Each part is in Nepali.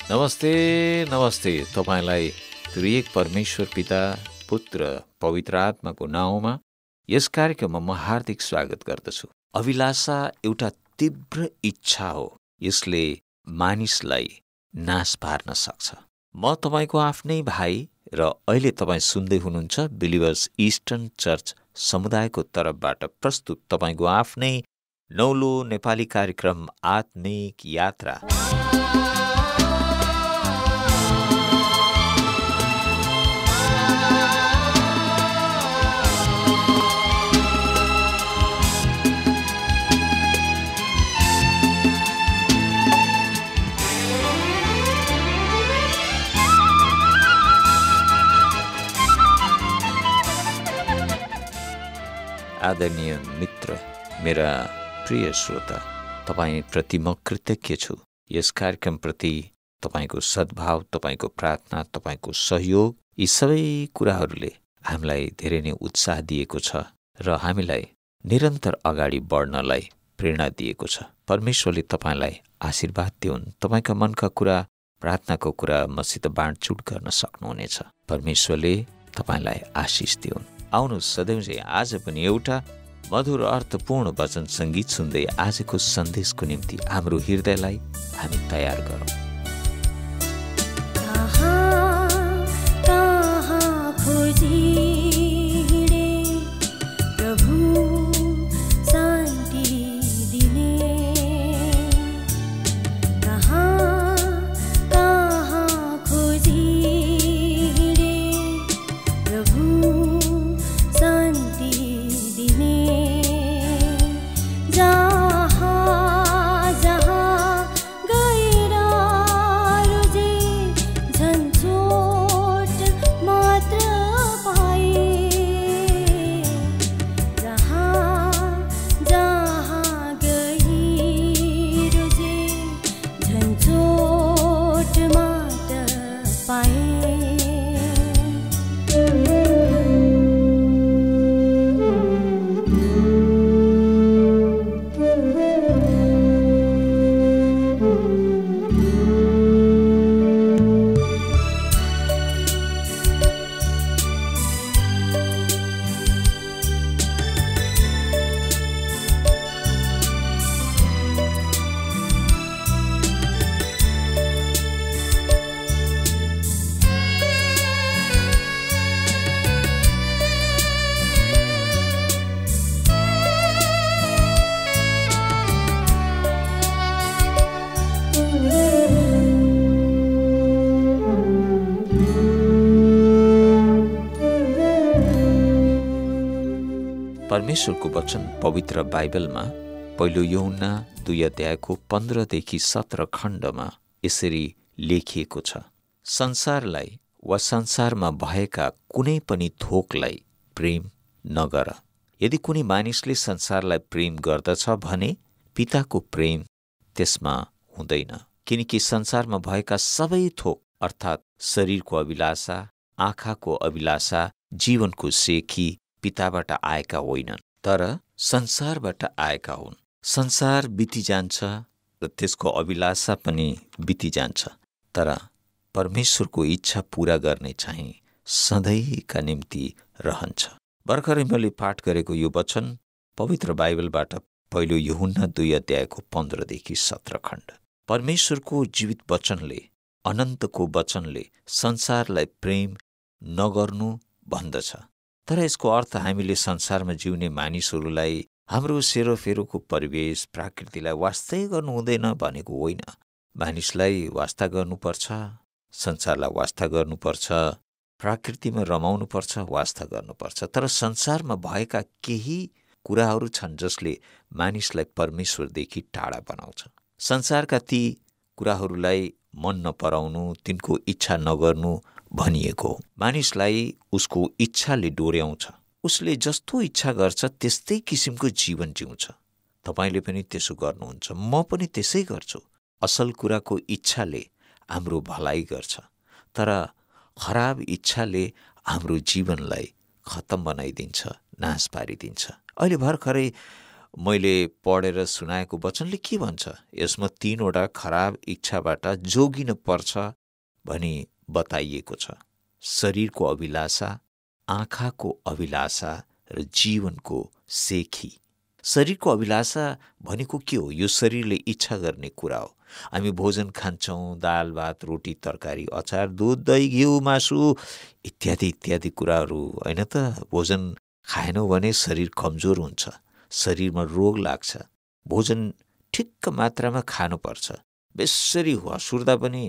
नमस्ते नमस्ते तपाईलाई त्रिएक परमेश्वर पिता पुत्र पवित्र आत्माको नाउँमा यस कार्यक्रममा म हार्दिक स्वागत गर्दछु। अभिलाषा एउटा तीव्र इच्छा हो, यसले मानिसलाई नाश पार्न सक्छ। म तपाईको आफ्नै भाइ र अहिले तपाईँ सुन्दै हुनुहुन्छ बिलिभर्स इस्टर्न चर्च समुदायको तर्फबाट प्रस्तुत तपाईको आफ्नै नौलो नेपाली कार्यक्रम आत्मिक यात्रा। आदरणीय मित्र, मेरा प्रिय श्रोता, तपाईप्रति म कृतज्ञ छु। यस कार्यक्रमप्रति तपाईको सद्भाव, तपाईको प्रार्थना, तपाईको सहयोग, यी सबै कुराहरूले हामीलाई धेरै नै उत्साह दिएको छ र हामीलाई निरन्तर अगाडि बढ्नलाई प्रेरणा दिएको छ। परमेश्वरले तपाईलाई आशीर्वाद दिउन्। तपाईका मनका कुरा, प्रार्थनाको कुरा मसित बाँडचुँड गर्न सक्नुहुनेछ। परमेश्वरले तपाईलाई आशिष दिउन्। आउनुहोस् सधैँ आज पनि एउटा मधुर अर्थपूर्ण वचन सङ्गीत सुन्दै आजको सन्देशको निम्ति हाम्रो हृदयलाई हामी तयार गरौँ। परमेश्वरको वचन पवित्र बाइबलमा पहिलो यूहन्ना 2 अध्यायको 15 देखि 17 खण्डमा यसरी लेखिएको छ। संसारलाई वा संसारमा भएका कुनै पनि थोकलाई प्रेम नगर। यदि कुनै मानिसले संसारलाई प्रेम गर्दछ भने पिताको प्रेम त्यसमा हुँदैन, किनकि संसारमा भएका सबै थोक अर्थात् शरीरको अभिलाषा, आँखाको अभिलाषा, जीवनको सेखी पिताबाट आएका होइनन्, तर संसारबाट आएका हुन्। संसार बितिजान्छ र त्यसको अभिलाषा पनि बितिजान्छ, तर परमेश्वरको इच्छा पूरा गर्ने चाहिँ सधैँका निम्ति रहन्छ। भर्खरै मैले पाठ गरेको यो वचन पवित्र बाइबलबाट पहिलो यूहन्ना 2 अध्यायको 15 देखि 17 खण्ड। परमेश्वरको जीवित वचनले, अनन्तको वचनले संसारलाई प्रेम नगर्नु भन्दछ। तर यसको अर्थ हामीले संसारमा जिउने मानिसहरूलाई हाम्रो सेरोफेरोको परिवेश, प्रकृतिलाई वास्ता गर्नु हुँदैन भनेको होइन। मानिसलाई वास्ता गर्नुपर्छ, संसारलाई वास्ता गर्नुपर्छ, प्रकृतिमा रमाउनुपर्छ, वास्ता गर्नुपर्छ। तर संसारमा भएका केही कुराहरू छन् जसले मानिसलाई परमेश्वरदेखि टाढा बनाउँछ। संसारका ती कुराहरूलाई मन नपराउनु, तिनको इच्छा नगर्नु भनिएको। मानिसलाई उसको इच्छाले डोर्याउँछ। उसले जस्तो इच्छा गर्छ त्यस्तै किसिमको जीवन जिउँछ। तपाईले पनि त्यसो गर्नुहुन्छ, म पनि त्यसै गर्छु। असल कुराको इच्छाले हाम्रो भलाइ गर्छ, तर खराब इच्छाले हाम्रो जीवनलाई खत्तम बनाइदिन्छ, नाश पारिदिन्छ। अहिले भर्खरै मैले पढेर सुनाएको वचनले के भन्छ? यसमा 3वटा खराब इच्छाबाट जोगिन पर्छ भनी बताइएको छ। शरीरको अभिलाषा, आँखाको अभिलाषा र जीवनको सेखी। शरीरको अभिलाषा भनेको के हो? यो शरीरले इच्छा गर्ने कुरा हो। हामी भोजन खान्छौँ, दाल भात रोटी तरकारी अचार दुध दही घिउ मासु इत्यादि इत्यादि कुराहरू, होइन त? भोजन खाएनौँ भने शरीर कमजोर हुन्छ, शरीरमा रोग लाग्छ। भोजन ठिक्क मात्रामा खानुपर्छ। बेसरी हँसुर्दा पनि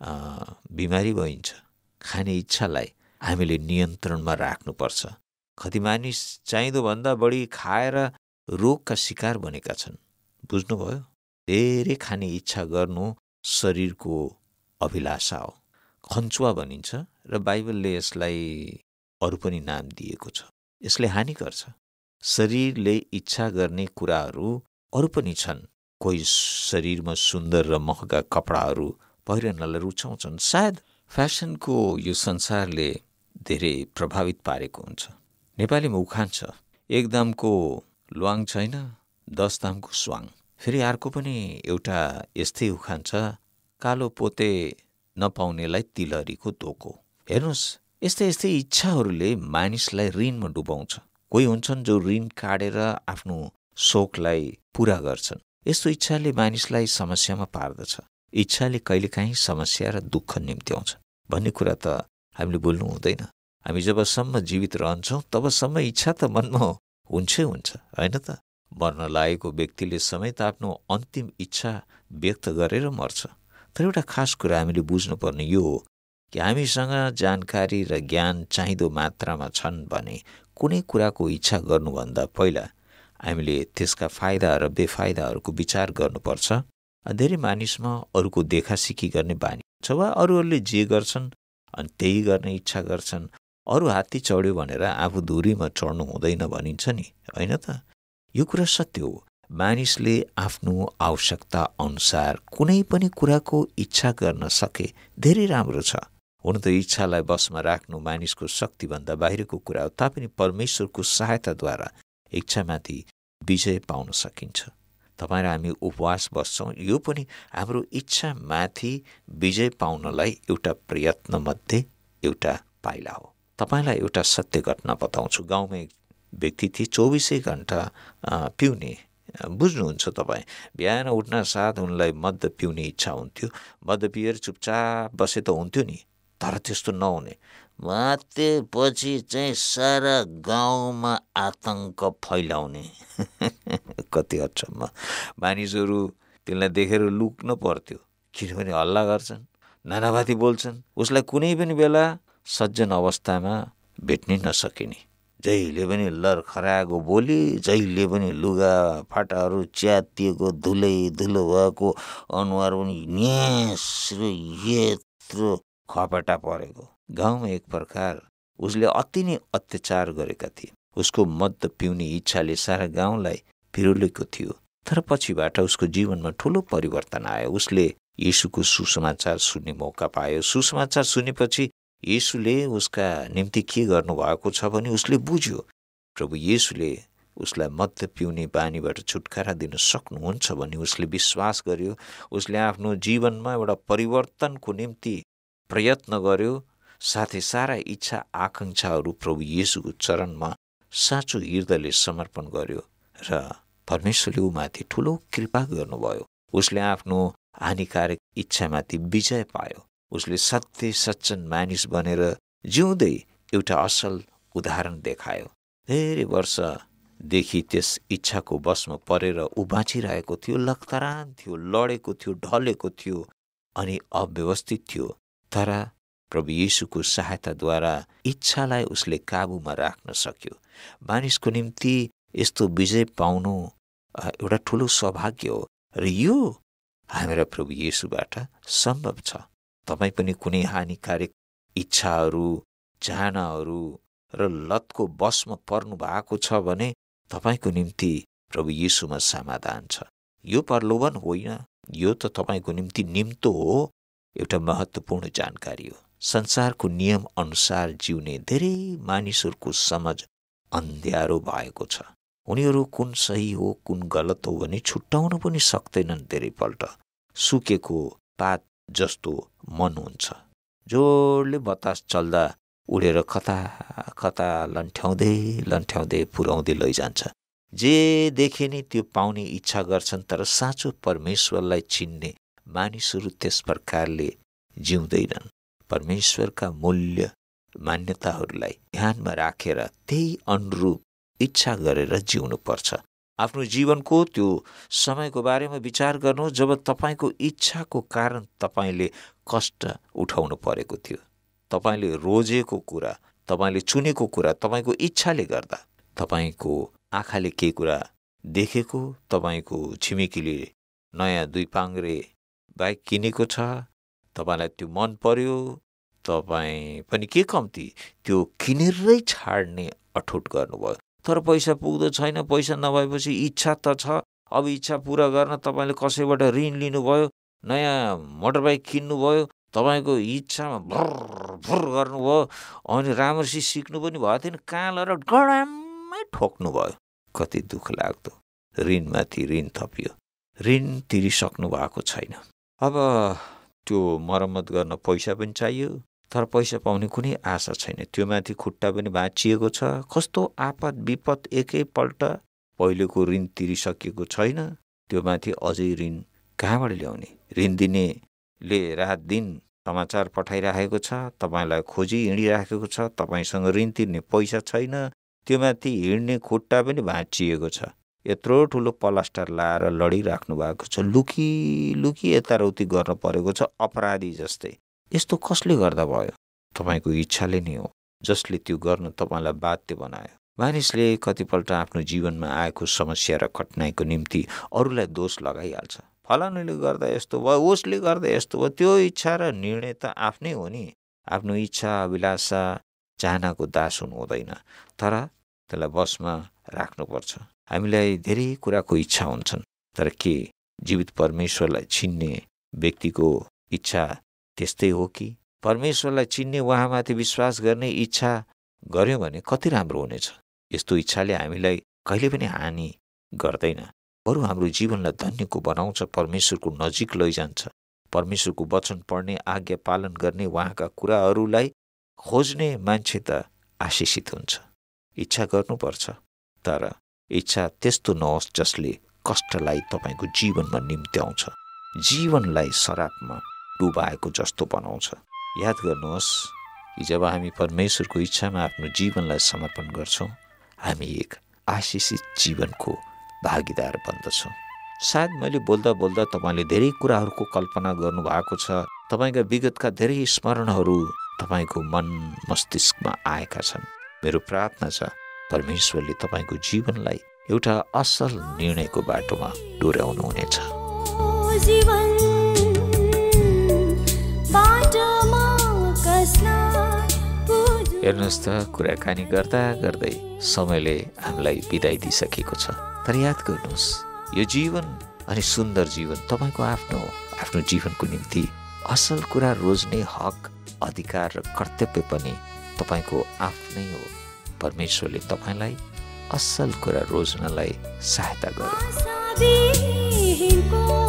बिमारी भइन्छ। खाने इच्छालाई हामीले नियन्त्रणमा राख्नुपर्छ। कति मानिस चाहिँदोभन्दा बढी खाएर रोगका शिकार बनेका छन्। बुझ्नुभयो? धेरै खाने इच्छा गर्नु शरीरको अभिलाषा हो। खन्चुवा भनिन्छ र बाइबलले यसलाई अरू पनि नाम दिएको छ। यसले हानि गर्छ। शरीरले इच्छा गर्ने कुराहरू अरू पनि छन्। कोही शरीरमा सुन्दर र महँगा कपडाहरू पहिरनलाई रुचाउँछन्। सायद फ्यासनको यो संसारले धेरै प्रभावित पारेको हुन्छ। नेपालीमा उखान छ, 1 दामको ल्वाङ छैन, 10 दामको स्वाङ। फेरि अर्को पनि एउटा यस्तै उखान छ, कालो पोते नपाउनेलाई तिलहरीको धोको। हेर्नुहोस्, यस्तै यस्तै इच्छाहरूले मानिसलाई ऋणमा डुबाउँछ। कोही हुन्छन् जो ऋण काटेर आफ्नो शोकलाई पूरा गर्छन्। यस्तो इच्छाले मानिसलाई समस्यामा पार्दछ। इच्छाले कहिलेकाहीँ समस्या र दुःख निम्त्याउँछ भन्ने कुरा त हामीले बोल्नु हुँदैन। हामी जबसम्म जीवित रहन्छौँ तबसम्म इच्छा त मनमा हुन्छै हुन्छ, होइन त? मर्न लागेको व्यक्तिले समेत आफ्नो अन्तिम इच्छा व्यक्त गरेर मर्छ। तर एउटा खास कुरा हामीले बुझ्नुपर्ने यो हो कि हामीसँग जानकारी र ज्ञान चाहिँदो मात्रामा छन् भने कुनै कुराको इच्छा गर्नुभन्दा पहिला हामीले त्यसका फाइदा र बेफाइदाहरूको विचार गर्नुपर्छ। धेरै मानिसमा अरूको देखासिखी गर्ने बानी छ, वा अरूहरूले जे गर्छन् अनि त्यही गर्ने इच्छा गर्छन्। अरू हात्ती चढ्यो भनेर आफू धुरीमा चढ्नु हुँदैन भनिन्छ नि, होइन त? यो कुरा सत्य हो। मानिसले आफ्नो आवश्यकता अनुसार कुनै पनि कुराको इच्छा गर्न सके धेरै राम्रो छ। हुन त इच्छालाई बसमा राख्नु मानिसको शक्तिभन्दा बाहिरको कुरा हो, तापनि परमेश्वरको सहायताद्वारा इच्छामाथि विजय पाउन सकिन्छ। तपाईँ र हामी उपवास बस्छौँ, यो पनि हाम्रो इच्छामाथि विजय पाउनलाई एउटा प्रयत्नमध्ये एउटा पाइला हो। तपाईँलाई एउटा सत्य घटना बताउँछु। गाउँमा एक व्यक्ति थिए, 24 घण्टा पिउने। बुझ्नुहुन्छ तपाईँ? बिहान उठ्न साथ उनलाई मद्य पिउने इच्छा हुन्थ्यो। मद्य पिएर चुपचाप बसे त हुन्थ्यो नि, तर त्यस्तो नहुने। मातेपछि चाहिँ सारा गाउँमा आतङ्क फैलाउने। कति अचम्म। मानिसहरू त्यसलाई देखेर लुक्न पर्थ्यो, किनभने हल्ला गर्छन्, नानाभाती बोल्छन्। उसलाई कुनै पनि बेला सज्जन अवस्थामा भेट्नै नसकिने। जहिले पनि लरखराएको बोली, जहिले पनि लुगा फाटाहरू च्यातिएको, धुलै धुलो भएको अनुहार पनि न्यास्रो यत्रो खपेटा परेको। गाउँमा एक प्रकार उसले अति नै अत्याचार गरेका थिए। उसको मद्य पिउने इच्छाले सारा गाउँलाई फिरुलेको थियो। तर पछिबाट उसको जीवनमा ठुलो परिवर्तन आयो। उसले येशूको सुसमाचार सुन्ने मौका पायो। सुसमाचार सुनेपछि येशूले उसका निम्ति के गर्नुभएको छ भने उसले बुझ्यो। प्रभु येशूले उसलाई मद्य पिउने बानीबाट छुटकारा दिन सक्नुहुन्छ भन्ने उसले विश्वास गर्यो। उसले आफ्नो जीवनमा एउटा परिवर्तनको निम्ति प्रयत्न गर्यो। साथै सारा इच्छा आकाङ्क्षाहरू प्रभु येशूको चरणमा साँचो हृदयले समर्पण गर्यो र परमेश्वरले उमाथि ठुलो कृपा गर्नुभयो। उसले आफ्नो हानिकारक इच्छामाथि विजय पायो। उसले सत्य सज्जन मानिस बनेर जिउँदै एउटा असल उदाहरण देखायो। धेरै वर्षदेखि त्यस इच्छाको वशमा परेर ऊ बाँचिरहेको थियो। लखतरान थियो, लडेको थियो, ढलेको थियो अनि अव्यवस्थित थियो। तर प्रभु येशूको सहायताद्वारा इच्छालाई उसले काबुमा राख्न सक्यो। मानिसको निम्ति यस्तो विजय पाउनु एउटा ठुलो सौभाग्य हो र यो हाम्रा प्रभु येशूबाट सम्भव छ। तपाईँ पनि कुनै हानिकारक इच्छाहरू, चाहनाहरू र लतको वशमा पर्नु भएको छ भने तपाईँको निम्ति प्रभु येशूमा समाधान छ। यो प्रलोभन होइन, यो त तपाईँको निम्ति निम्तो हो। एउटा महत्त्वपूर्ण जानकारी हो। संसारको नियम अनुसार जिउने धेरै मानिसहरूको समझ अन्ध्यारो भएको छ। उनीहरू कुन सही हो कुन गलत हो भने छुट्याउन पनि सक्दैनन्। धेरैपल्ट सुकेको पात जस्तो मन हुन्छ, जोडले बतास चल्दा उडेर कता कता लन्ठ्याउँदै पुर्याउँदै लैजान्छ। जे देखे नि त्यो पाउने इच्छा गर्छन्, तर साँचो परमेश्वरलाई चिन्ने मानिसहरू त्यस प्रकारले जिउँदैनन्। परमेश्वरका मूल्य मान्यताहरूलाई ध्यानमा राखेर त्यही अनुरूप इच्छा गरेर जिउनु पर्छ। आफ्नो जीवनको त्यो समयको बारेमा विचार गर्नु जब तपाईँको इच्छाको कारण तपाईँले कष्ट उठाउनु परेको थियो, तपाईँले रोजेको कुरा, तपाईँले चुनेको कुरा तपाईँको इच्छाले गर्दा, तपाईँको आँखाले केही कुरा देखेको, तपाईँको छिमेकीले नयाँ 2 पाङ्ग्रे बाइक किनेको छ, तपाईँलाई त्यो मन पर्यो, तपाईँ पनि के कम्ती त्यो किनेरै छाड्ने अठोट गर्नुभयो। तर पैसा पुग्दो छैन, पैसा नभएपछि इच्छा त छ, अब इच्छा पुरा गर्न तपाईँले कसैबाट ऋण लिनुभयो, नयाँ मोटरबाइक किन्नुभयो, तपाईँको इच्छामा भर गर्नुभयो, अनि राम्ररी सिक्नु पनि भएको थिएन, कालर गडाममै ठोक्नुभयो। कति दुःख लाग्दो। ऋणमाथि ऋण थपियो, ऋण तिरिसक्नु भएको छैन। अब त्यो मर्मत गर्न पैसा पनि चाहियो, तर पैसा पाउने कुनै आशा छैन। त्यो माथि खुट्टा पनि भाँचिएको छ। कस्तो आपद विपद एकैपल्ट। पहिलेको ऋण तिरिसकेको छैन, त्यो माथि अझै ऋण कहाँबाट ल्याउने? ऋण दिनेले रात दिन समाचार पठाइराखेको छ, तपाईँलाई खोजी हिँडिराखेको छ, तपाईँसँग ऋण तिर्ने पैसा छैन, त्यो माथि हिँड्ने खुट्टा पनि भाँचिएको छ। यत्रो ठुलो प्लास्टर लाएर लडिराख्नु भएको छ, लुकी लुकी यताउति गर्न परेको छ अपराधी जस्तै। यस्तो कसले गर्दा भयो? तपाईँको इच्छाले नै हो, जसले त्यो गर्न तपाईँलाई बाध्य बनायो। मानिसले कतिपल्ट आफ्नो जीवनमा आएको समस्या र कठिनाइको निम्ति अरूलाई दोष लगाइहाल्छ। फलानुले गर्दा यस्तो भयो, उसले गर्दा यस्तो भयो। त्यो इच्छा र निर्णय त आफ्नै हो नि। आफ्नो इच्छा अभिलाषा चाहनाको दास हुनु हुँदैन, तर त्यसलाई बसमा राख्नुपर्छ। हामीलाई धेरै कुराको इच्छा हुन्छन्, तर के जीवित परमेश्वरलाई चिन्ने व्यक्तिको इच्छा त्यस्तै हो कि? परमेश्वरलाई चिन्ने, उहाँमाथि विश्वास गर्ने इच्छा गर्यो भने कति राम्रो हुनेछ। यस्तो इच्छाले हामीलाई कहिले पनि हानि गर्दैन, बरु हाम्रो जीवनलाई धन्यको बनाउँछ, परमेश्वरको नजिक लैजान्छ। परमेश्वरको वचन पढ्ने, आज्ञा पालन गर्ने, उहाँका कुराहरूलाई खोज्ने मान्छे त आशिषित हुन्छ। इच्छा गर्नुपर्छ, तर इच्छा त्यस्तो नहोस् जसले कष्टलाई तपाईँको जीवनमा निम्त्याउँछ, जीवनलाई शराबमा डुबाएको जस्तो बनाउँछ। याद गर्नुहोस् कि जब हामी परमेश्वरको इच्छामा आफ्नो जीवनलाई समर्पण गर्छौँ, हामी एक आशिषित जीवनको भागीदार बन्दछौँ। सायद मैले बोल्दा बोल्दा तपाईँले धेरै कुराहरूको कल्पना गर्नुभएको छ। तपाईँका विगतका धेरै स्मरणहरू तपाईँको मन मस्तिष्कमा आएका छन्। मेरो प्रार्थना छ परमेश्वरले तपाईँको जीवनलाई एउटा असल निर्णयको बाटोमा डोर्याउनुहुनेछ। हेर्नुहोस् त, कुराकानी गर्दा गर्दै समयले हामीलाई बिदाई दिइसकेको छ। तर याद गर्नुहोस्, यो जीवन अनि सुन्दर जीवन तपाईँको आफ्नो हो। आफ्नो जीवनको निम्ति असल कुरा रोज्ने हक, अधिकार र कर्तव्य पनि तपाईँको आफ्नै हो। परमेश्वरले तपाईँलाई असल कुरा रोज्नलाई सहायता गर्यो।